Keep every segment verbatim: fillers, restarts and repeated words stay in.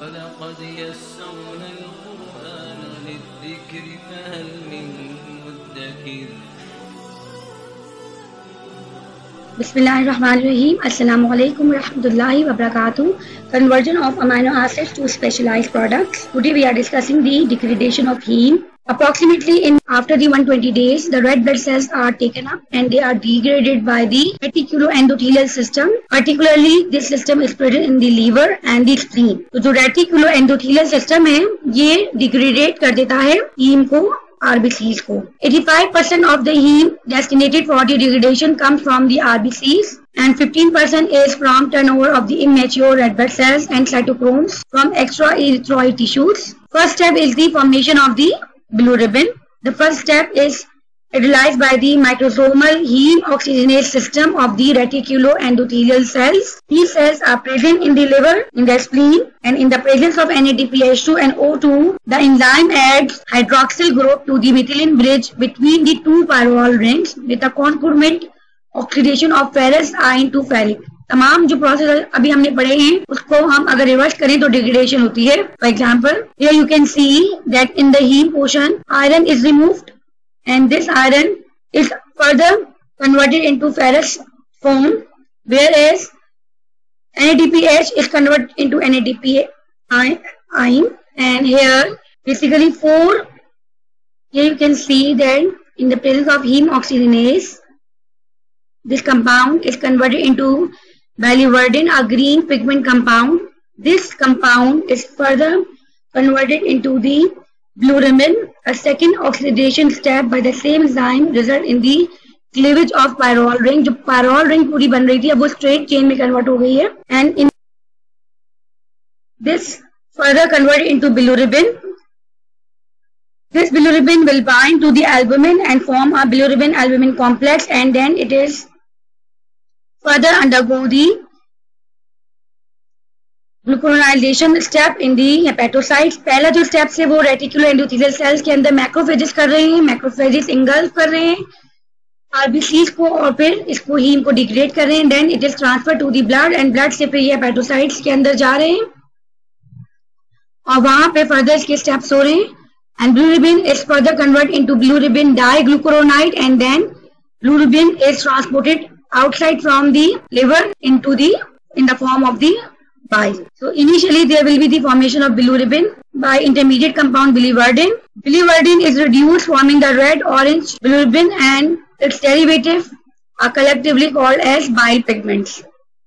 وَلَقَدْ يَسَّرْنَا الْقُرْآنَ لِلذِّكْرِ فَهَلْ مِن مُّدَّكِرٍ. Bismillahirrahmanirrahim. Assalamu alaikum warahmatullahi wabarakatuh. Conversion of amino acids to specialized products. Today we are discussing the degradation of heme. Approximately in after the one hundred twenty days, the red blood cells are taken up and they are degraded by the reticuloendothelial system. Particularly, this system is present in the liver and the spleen. तो जो reticuloendothelial system है, ये degrade कर देता है heme को, R B Cs को. eighty-five percent of the heme designated for the degradation comes from the R B Cs and fifteen percent is from turnover of the immature red blood cells and cytochromes from extraerythroid tissues. First step is the formation of the bilirubin. The first step is realized by the microsomal heme oxygenase system of the reticuloendothelial cells. These cells are present in the liver, in the spleen, and in the presence of N A D P H two and O two, the enzyme adds hydroxyl group to the methylene bridge between the two pyrrole rings with a concomitant oxidation of ferrous ion to ferric. तमाम जो process अभी हमने पढ़े हैं उसको हम अगर reverse करें तो डिग्रेडेशन होती है. For example, here you can see that in the heme portion iron is removed and this iron is further converted into ferrous form, whereas N A D P H is converted into N A D P ion. And here basically four, here you can see that in the presence of heme oxygenase, this compound is converted into biliverdin, a green pigment compound. This compound is further converted into the bilirubin. A second oxidation step by the same enzyme result in the cleavage of pyrrole ring. जो pyrrole ring पूरी बन रही थी अब वो straight chain में convert हो गई है, and in this further converted into bilirubin. This bilirubin will bind to the albumin and form a bilirubin albumin complex, and then it is further undergo the glucuronidation step in the hepatocytes. पहला जो step है वो reticuloendothelial sales के अंदर macrophages कर रहे हैं, macrophages engulf कर रहे हैं आरबीसीज को और फिर इसको हीम को डिग्रेड कर रहे हैं. Then it is transfer to the blood and blood से फिर ये हेपेटोसाइट्स के अंदर जा रहे हैं और वहां पे फर्दर इसके स्टेप्स हो रहे हैं. And bilirubin is further converted into bilirubin diglucuronide and then bilirubin is transported outside from the liver into the in the form of the bile. So initially there will be the formation of bilirubin by intermediate compound biliverdin. Biliverdin is reduced forming the red orange bilirubin and its derivative are collectively called as bile pigments.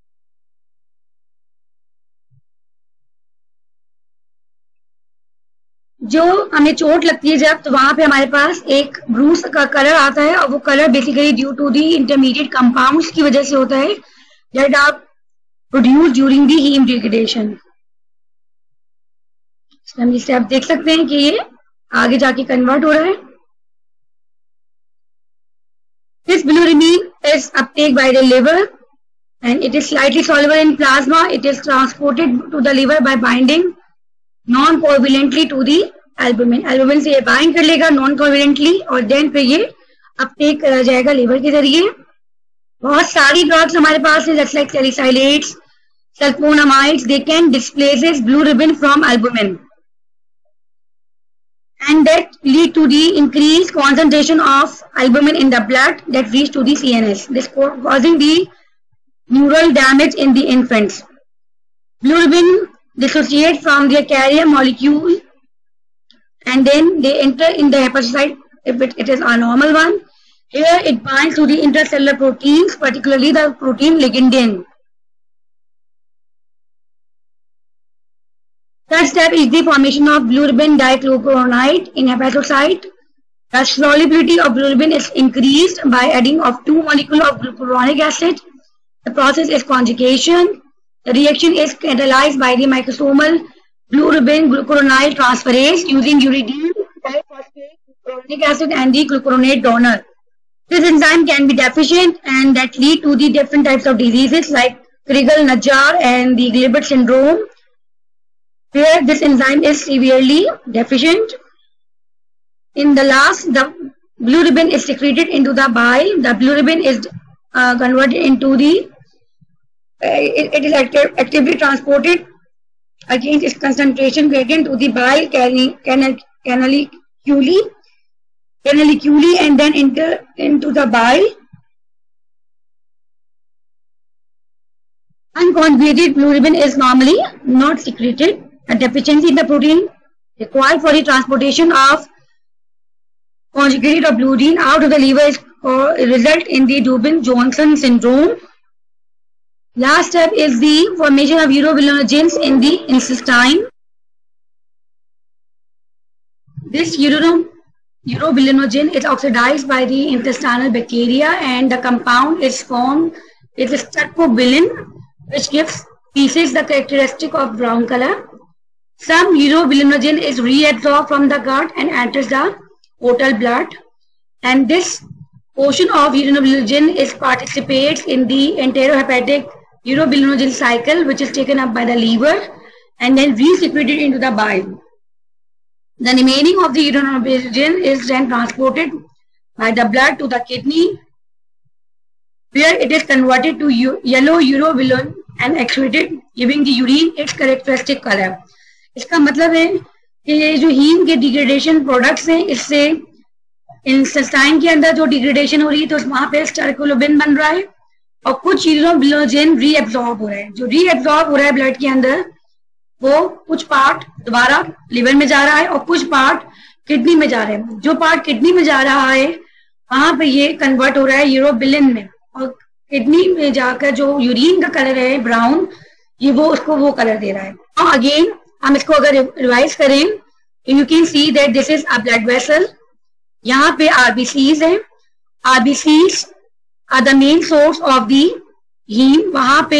जो हमें चोट लगती है जब, तो वहां पे हमारे पास एक ब्रूस का कलर आता है और वो colour basically due to the intermediate compounds की वजह से होता है दैट आप produce during the heme degradation. हम इसे आप देख सकते हैं कि ये आगे जाके कन्वर्ट हो रहा है. This bilirubin is uptake by the liver and it is slightly soluble in plasma. It is transported to the liver by binding non-covalently to the albumin. albumin से ये बाइंड कर लेगा non-covalently और देन फिर ये अपटेक करा जाएगा liver के जरिए. बहुत सारी ड्रग्स हमारे पास है जैसे like salicylates, sulfonamides. They can displaces bilirubin from albumin and that lead to the increased concentration of albumin in the blood that reach to the C N S. This causing the neural damage in the infants. Bilirubin dissociate from their carrier molecule and then they enter in the hepatocyte if it, it is a normal one. Here it binds to the intracellular proteins, particularly the protein ligandin. Third step is the formation of bilirubin diglucuronide in hepatocyte. The solubility of bilirubin is increased by adding of two molecules of glucuronic acid. The process is conjugation. The reaction is catalyzed by the microsomal bilirubin glucuronide transferase using uridine diphosphate glucuronic acid and the glucuronate donor. This enzyme can be deficient and that lead to the different types of diseases like Crigler-Najjar and the Gilbert syndrome, where this enzyme is severely deficient. In the last, the bilirubin is secreted into the bile. The bilirubin is uh, converted into the, uh, it, it is active, actively transported against its concentration gradient to the bile canaliculi, canaliculi and then enter into the bile. Unconjugated bilirubin is normally not secreted. A deficiency in the protein required for the transportation of conjugated of bilirubin out of the liver is uh, result in the Dubin-Johnson syndrome. Last step is the formation of urobilinogens in the intestine. This uro urobilinogen is oxidized by the intestinal bacteria and the compound is formed with stercobilin, which gives species the characteristic of brown color. Some urobilinogen is reabsorbed from the gut and enters the portal blood, and this portion of urobilinogen is participates in the enterohepatic urobilinogen cycle, which is taken up by the liver and then re-secreted into the bile. The remaining of the urobilinogen is then transported by the blood to the kidney, where it is converted to yellow urobilin and excreted, giving the urine its characteristic color. इसका मतलब है कि ये जो haem के degradation products हैं, इससे intestine के अंदर जो डिग्रेडेशन हो रही है तो वहां पे स्टर्कोबिलिन बन रहा है और कुछ यूरोबिलिनोजेन रीएब्सॉर्ब हो रहा है. जो रीएब्सॉर्ब हो रहा है ब्लड के अंदर, वो कुछ पार्ट दोबारा लिवर में जा रहा है और कुछ पार्ट किडनी में जा रहे हैं. जो पार्ट किडनी में जा रहा है वहां पे ये कन्वर्ट हो रहा है यूरोबिलिन में, और किडनी में जाकर जो यूरिन का कलर है ब्राउन, ये वो उसको वो कलर दे रहा है. और अगेन हम इसको अगर रिवाइज करें, you can see that this is a blood vessel. यहाँ पे आरबीसीज है. RBCs are the main source of the heme. वहां पे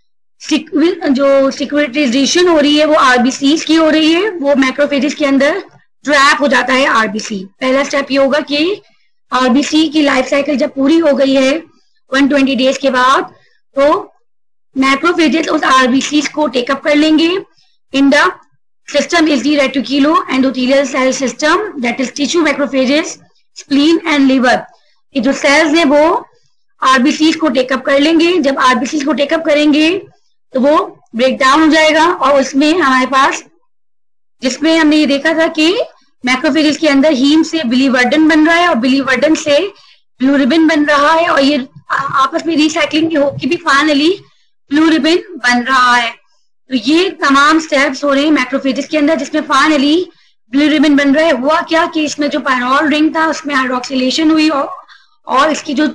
जो सिक्रेटाइजेशन हो रही है वो आरबीसीज की हो रही है, वो मैक्रोफेजेस के अंदर ट्रैप हो जाता है आरबीसी. पहला स्टेप ये होगा कि आरबीसी की लाइफ साइकिल जब पूरी हो गई है एक सौ बीस डेज के बाद, तो मैक्रोफेजेस उस आरबीसी को टेकअप कर लेंगे. In the system is the reticuloendothelial cell system, that is tissue macrophages, spleen and liver. ये जो सेल्स हैं वो आरबीसी को टेकअप कर लेंगे. जब आरबीसी को टेकअप करेंगे तो वो ब्रेक डाउन हो जाएगा, और उसमें हमारे पास, जिसमें हमने ये देखा था कि मैक्रोफेजेस के अंदर हीम से बिलीवर्डन बन रहा है और बिलीवर्डन से ब्लूरिबिन बन रहा है, और ये आपस में रिसाइकलिंग होकर भी फाइनली ब्लूरिबिन बन रहा है. तो ये तमाम स्टेप्स हो रहे हैं मैक्रोफेजेस के अंदर, जिसमें फाइनली ब्लूरिबिन बन रहा है. हुआ क्या कि इसमें जो पायरोल रिंग था उसमें हाइड्रोक्सिलेशन हुई, और, और इसकी जो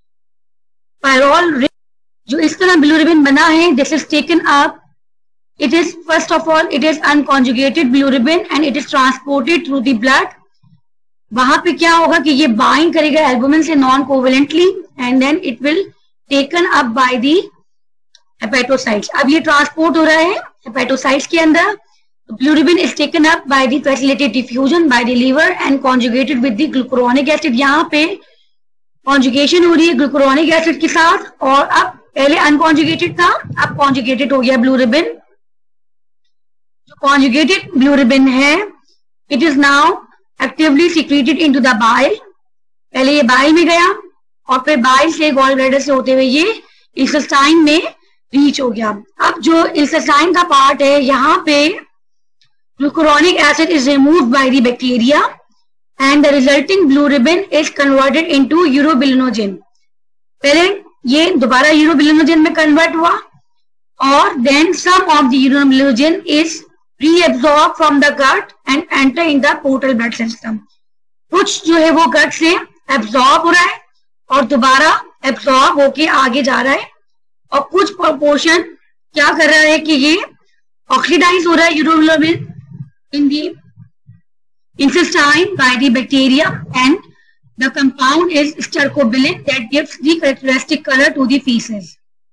पायरोल रिंग जो इस तरह ब्लूरिबिन बना है, this is taken up. It is first of all it is unconjugated bilirubin and it is transported through the blood. वहां पे क्या होगा कि ये बाइंड करेगा एल्बुमिन से non covalently and then it will taken up by the hepatocytes. अब ये ट्रांसपोर्ट हो रहा है हेपेटोसाइट्स के अंदर. bilirubin is taken up by the facilitated diffusion by the liver and conjugated with the glucuronic acid. यहाँ पे कॉन्जुगेशन हो रही है ग्लूकुरोनिक एसिड के साथ, और अब पहले अनकॉन्जुगेटेड था, अब कॉन्जुगेटेड हो गया ब्लूरिबिन. जो कॉन्जुगेटेड ब्लूरिबिन है, it is now actively secreted into the bile. पहले ये बाइल में गया और फिर बाइल से गॉल ब्लैडर से होते हुए ये इंटेस्टाइन में रीच हो गया. अब जो इंटेस्टाइन का पार्ट है, यहाँ पे glucuronic acid is removed by the bacteria and the resulting bilirubin is converted into urobilinogen. पहले ये दोबारा urobilinogen में कन्वर्ट हुआ, और then some of the urobilinogen is reabsorbed from the gut and enter in the portal blood system. कुछ जो है वो gut से absorb हो रहा है और दोबारा absorb होके आगे जा रहा है, और कुछ पोर्शन क्या कर रहा है कि ये ऑक्सीडाइज हो रहा है urobilinogen in the intestine by the bacteria, and the compound is stercobilin that gives the characteristic color to the feces.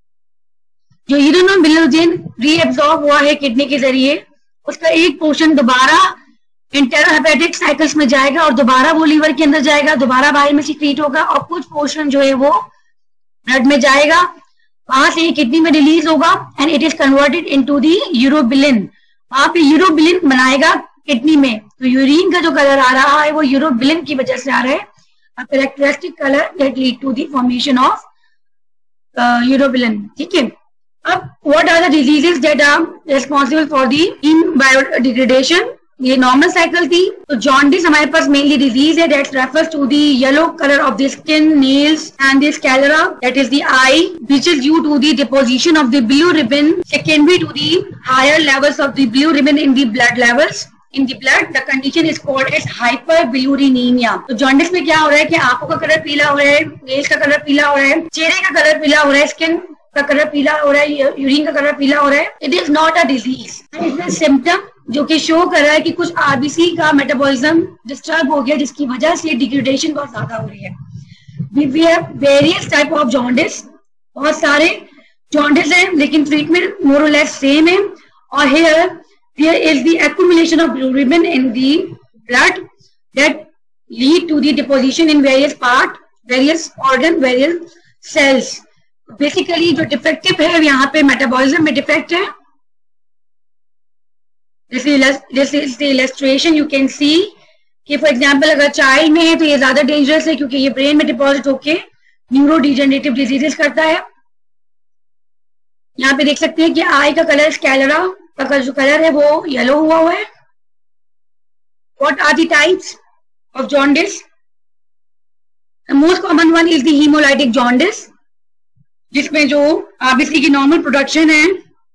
जो urobilinogen reabsorb हुआ है किडनी के जरिए, उसका एक पोर्शन दोबारा इंटेरोहेपेटिक साइकिल्स में जाएगा और दोबारा वो लीवर के अंदर जाएगा, दोबारा बाइल में सीक्रेट होगा, और कुछ पोर्शन जो है वो ब्लड में जाएगा, वहां से किडनी में रिलीज होगा and it is converted into the urobilin. वहां पे यूरोबिलिन बनाएगा किडनी में. तो यूरिन का जो कलर आ रहा है वो यूरोबिलिन की वजह से आ रहा है, a characteristic color that lead to the formation of uh, urobilin. ठीक है. अब what are the diseases that are responsible for the heme biodegradation? ये नॉर्मल साइकिल थी. तो जॉन्डिस हमारे पास मेनली डिजीज है that refers to the yellow color of the skin, nails and the sclera, that is the eye, which is due to the deposition of the blue ribbon secondary to the higher levels of the blue ribbon in the blood levels. In the blood, the condition is called as hyperbilirubinemia. तो jaundice में क्या हो रहा है कि आंखों का colour पीला हो रहा है, नेल्स का कलर पीला हो रहा है, चेहरे का कलर पीला हो रहा है, स्किन का कलर पीला हो रहा है, यूरिन का कलर पीला हो रहा है. It is not a disease, it is symptom जो कि शो कर रहा है कि कुछ आरबीसी का मेटाबॉलिज्म डिस्टर्ब हो गया, जिसकी वजह से डिग्रेडेशन बहुत ज्यादा हो रही है. We have various type of jaundice, बहुत सारे जॉन्डिस हैं, लेकिन ट्रीटमेंट मोर और लेस सेम है. और here there is the accumulation of bilirubin in the blood that lead to the deposition in various part, various organ, various cells. Basically जो defective है यहाँ पे metabolism में defect है. This is this is the illustration you can see कि for example अगर child में है तो ये ज्यादा dangerous है क्योंकि ये brain में deposit होके neurodegenerative diseases करता है. यहाँ पे देख सकते हैं कि eye का color sclera का जो कलर है वो येलो हुआ हुआ है. What are the types of jaundice? The most common one is the hemolytic jaundice, जिसमें जो आरबीसी की नॉर्मल प्रोडक्शन है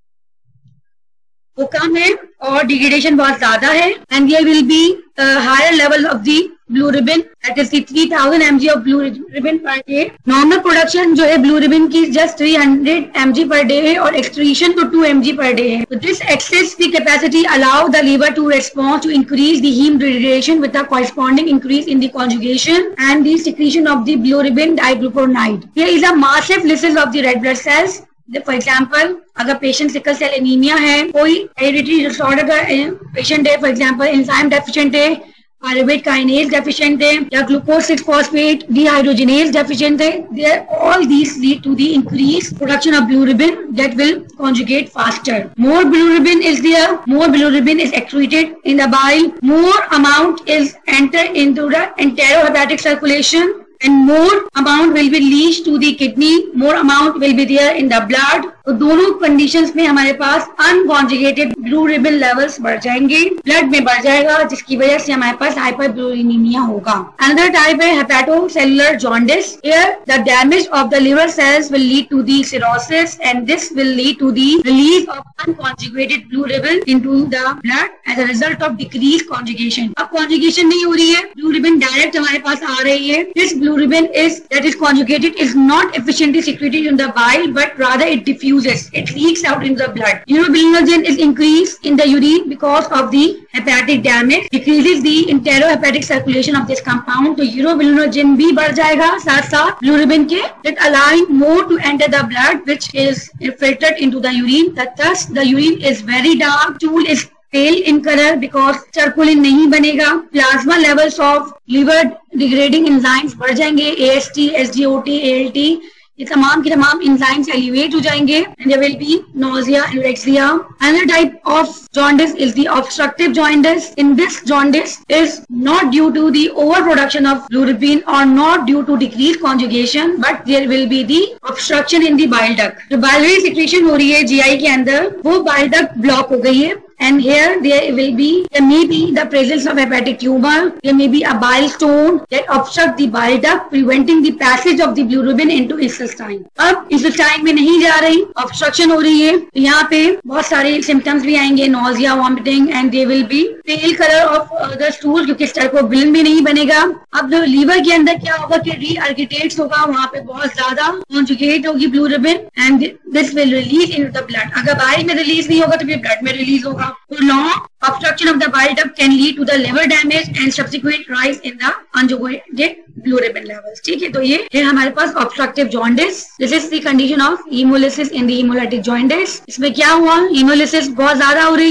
वो कम है और डिग्रेडेशन बहुत ज्यादा है. And there will be higher level of the bilirubin, that is three thousand mg of bilirubin per day. Normal production जो है ब्लू रिबन की just three hundred mg per day है और excretion तो two mg per day है. This excess the capacity allow the liver to respond to increase the heme degradation with the corresponding increase in the conjugation and the secretion of the bilirubin diglucuronide. Here is a massive lysis of the red blood cells. For example अगर patient sickle cell anaemia है, कोई hereditary disorder का patient है, for example enzyme deficient है, pyruvate kinase deficient है या glucose six phosphate dehydrogenase deficient है, there all these lead to the increase production of bilirubin that will conjugate faster. More blue ribbon is there, more blue ribbon is excreted in the bile, more amount is enter into the enterohepatic circulation and more amount will be leached to the kidney, more amount will be there in the blood. तो दोनों conditions में हमारे पास unconjugated bilirubin levels बढ़ जाएंगे, blood में बढ़ जाएगा, जिसकी वजह से हमारे पास हाइपरबिलिरुबिनेमिया होगा. अनदर टाइप है hepatocellular jaundice. Here the damage of the liver cells will lead to the cirrhosis and this will lead to the release of unconjugated bilirubin into the blood as a result of decrease conjugation. अब conjugation नहीं हो रही है, blue ribbon direct हमारे पास आ रही है. This blue ribbon is that is conjugated is not efficiently secreted in the bile but rather it diffuses, it leaks out in the blood. Urobilinogen is increased in the urine because of the hepatic damage, decreases the enterohepatic circulation of this compound. तो urobilinogen भी बढ़ जाएगा साथ साथ blue ribbon के, that allowing more to enter the blood which is filtered into the urine. Thus the urine is very dark, stool is pale in color because सर्कुलिन नहीं बनेगा. Plasma levels of liver degrading enzymes बढ़ जाएंगे, A S T, S G O T, A L T, ये तमाम के तमाम enzymes elevate हो जाएंगे and there will be nausea, anorexia. Another type of jaundice is the obstructive jaundice. In this jaundice is not due to the overproduction of bilirubin or not due to decreased conjugation, but there will be the obstruction in the bile duct. जो biliary secretion हो रही है G I के अंदर वो bile duct block हो गई है. And here there will be, there may be the presence of hepatic tumor, there may be a bile stone that obstruct the bile duct, preventing the passage of the bilirubin into intestine. अब intestine में नहीं जा रही, obstruction हो रही है, तो यहाँ पे बहुत सारे symptoms भी आएंगे, nausea, vomiting, and there will be pale color of the stool क्योंकि stercobilin भी नहीं बनेगा. अब जो liver के अंदर क्या होगा कि re-aggregates होगा, वहाँ पे बहुत ज्यादा conjugate होगी blue ribbon and this will release into the blood. अगर bile में release नहीं होगा तो फिर blood में release होगा. Long obstruction of the bile duct can lead to the liver damage and subsequent rise in the conjugated blue ribbon levels. ठीक है, तो ये है हमारे पास obstructive jaundice. This is the condition of hemolysis in the hemolytic jaundice. इसमें क्या हुआ, hemolysis बहुत ज्यादा हो रही है,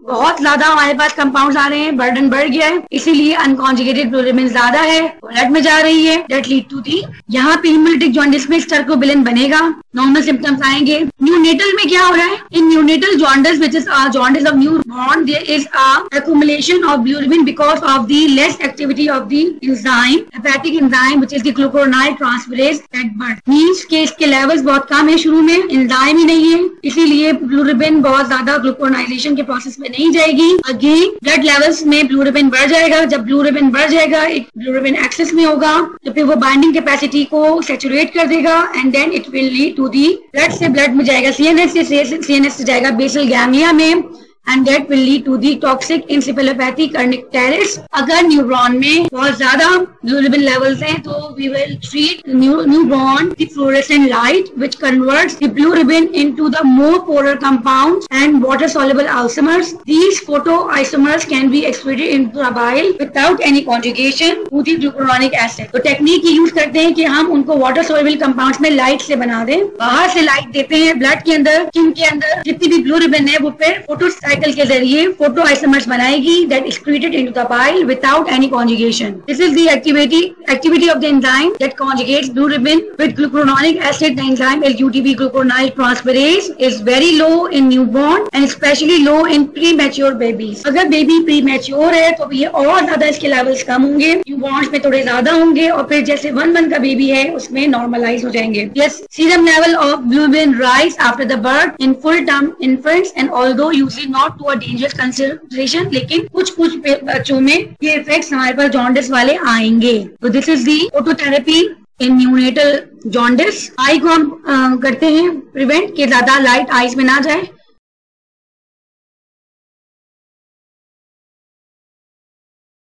बहुत ज्यादा हमारे पास कंपाउंड्स आ रहे हैं, बर्डन बढ़ गया है, इसीलिए अनकॉन्जुगेटेड ब्लूबिलिन ज्यादा है, ब्लड में जा रही है, दैट लीड टू दी यहाँ पे हेमोलिटिक जॉन्डिस में स्टर्कोबिलिन बनेगा, नॉर्मल सिम्टम्स आएंगे। न्यूनेटल में क्या हो रहा है? In neonatal jaundice which is jaundice of new born, there is a accumulation of bilirubin because of the less activity of the enzyme, hepatic enzyme which is the glucuronide transferase at birth. Means के इसके levels बहुत कम है, शुरू में enzyme ही नहीं है, इसीलिए ब्लूरिबिन बहुत ज्यादा ग्लूकोनाइजेशन के प्रोसेस में नहीं जाएगी। अगेन ब्लड लेवल्स में ब्लूरिबिन बढ़ जाएगा, जब ब्लूरिबिन बढ़ जाएगा एक ब्लूरिबिन एक्सेस में होगा, तो फिर वो बाइंडिंग कैपेसिटी को सैचुरेट कर देगा and then it will lead to the blood से ब्लड में जाएगा, सीएनएस से सीएनएस से जाएगा बेसल गैंग्लिया में, and that will lead to the toxic encephalopathy kernicterus. अगर न्यूरॉन में बहुत ज्यादा ब्लूरिबिन लेवल्स हैं तो we will treat newborn with fluorescent light which converts the bilirubin into the more polar compounds and water soluble isomers. These photoisomers can be excreted into the bile without any conjugation to the glucuronic acid. तो technique use करते हैं कि हम उनको water soluble compounds में light से बना दें, बाहर से लाइट देते हैं ब्लड के अंदर, स्किन के अंदर जितनी भी ब्लूरिबिन है वो फिर फोटो साइकिल के जरिए फोटो आइसोमर्स बनाएगी that excreted into the bile without any conjugation. This is the activity activity of the enzyme that conjugates bilirubin with glucuronic acid. The enzyme L U T B glucuronide transferase is very low in newborn and especially low in premature babies. अगर baby premature है तो ये और ज्यादा इसके levels कम होंगे, newborn's में थोड़े ज्यादा होंगे और फिर जैसे वन मंथ का बेबी है उसमें नॉर्मलाइज हो जाएंगे. Yes, serum level of bilirubin rise after the birth in full term infants and although usually not to a dangerous consideration, लेकिन कुछ कुछ बच्चों में ये इफेक्ट्स हमारे पास जॉन्डिस वाले आएंगे. तो this is the phototherapy in neonatal jaundice. Eye को हम आ, करते हैं प्रिवेंट कि ज्यादा लाइट आईज में ना जाए.